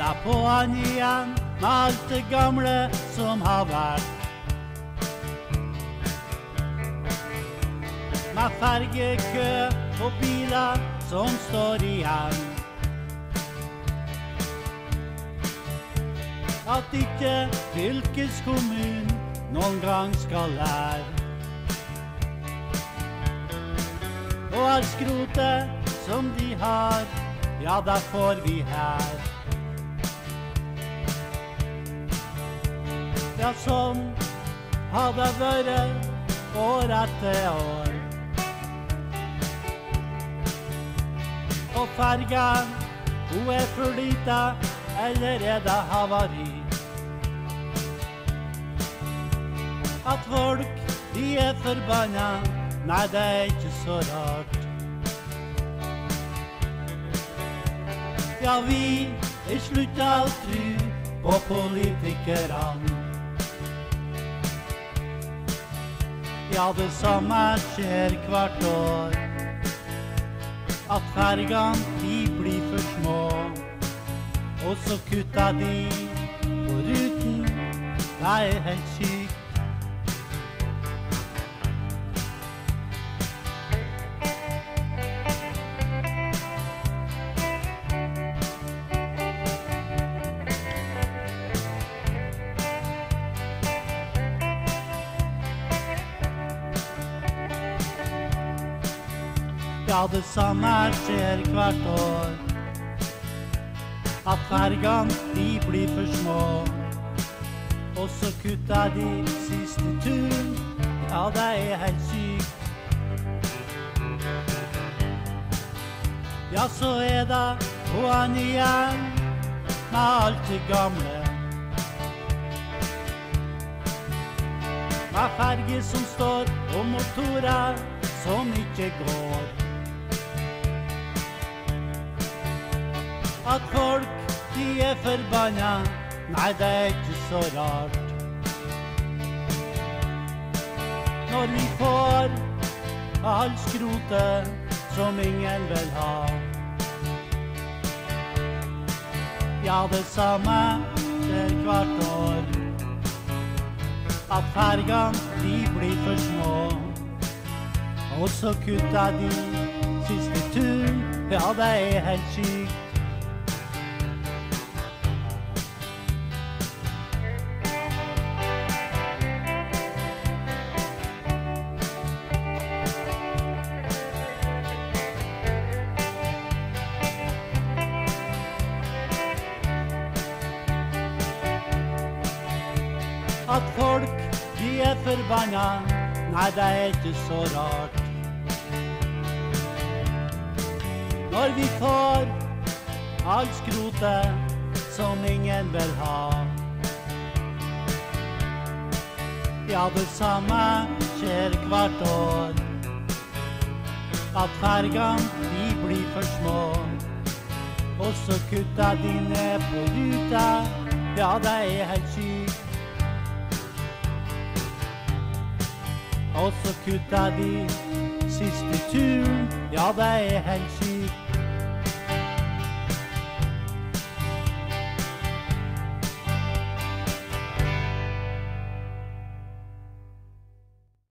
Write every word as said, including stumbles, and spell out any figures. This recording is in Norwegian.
er på'n igjen med alt det gamle som har vært. Med fergekø og biler som står igjen. At ikke fylkeskommunen noen gang skal lære. Og alt skrotet som de har, ja, da får vi her. Ja, sånn har det vært år etter år. Og fergen, hun er for lite, eller er det havari? At folk, de er forbannet, nei, det er ikke så rart. Ja, vi er sluttet å tro på politikerne. Ja, det samme skjer hvert år. At fergene, de blir for små. Og så kutter de på ruten, det er helt sykt. Ja, det samme skjer hvert år. At fergene, de blir for små. Og så kutter de siste turen, ja, det er helt sykt. Ja, så er det på'n igjen med alt det gamle. Med ferger som står og motorer som ikke går. At folk, de er forbannet, nei, det er ikke så rart. Når vi får all skrotet som ingen vil ha. Ja, det samme skjer hvert år. At fergene, de blir for små. Og så kutter de siste turen, ja, det er helt sykt. At folk, de er forbannet, nei, det er ikke så rart. Når vi får all skrotet som ingen vil ha. Ja, det samme skjer hvert år. At fergene, de blir for små. Og så kutter de ned på ruta, ja, det er helt sykt. Og så kutter de siste turen, ja, det er helt sykt.